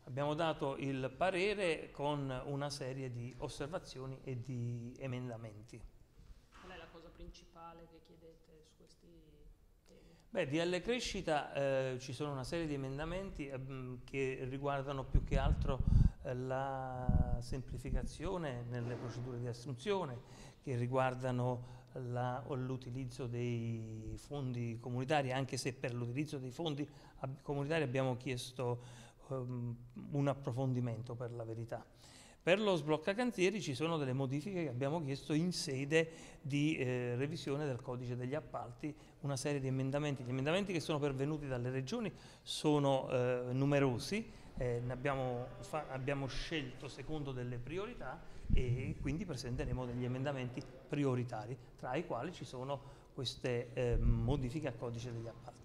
Abbiamo dato il parere con una serie di osservazioni e di emendamenti. Qual è la cosa principale che chiedete su questi temi? Beh, DL Crescita ci sono una serie di emendamenti che riguardano più che altro la semplificazione nelle procedure di assunzione, che riguardano l'utilizzo dei fondi comunitari, anche se per l'utilizzo dei fondi comunitari abbiamo chiesto un approfondimento, per la verità. Per lo sblocca cantieri ci sono delle modifiche che abbiamo chiesto in sede di revisione del codice degli appalti, una serie di emendamenti. Gli emendamenti che sono pervenuti dalle regioni sono numerosi, abbiamo scelto secondo delle priorità e quindi presenteremo degli emendamenti prioritari, tra i quali ci sono queste modifiche al codice degli appalti.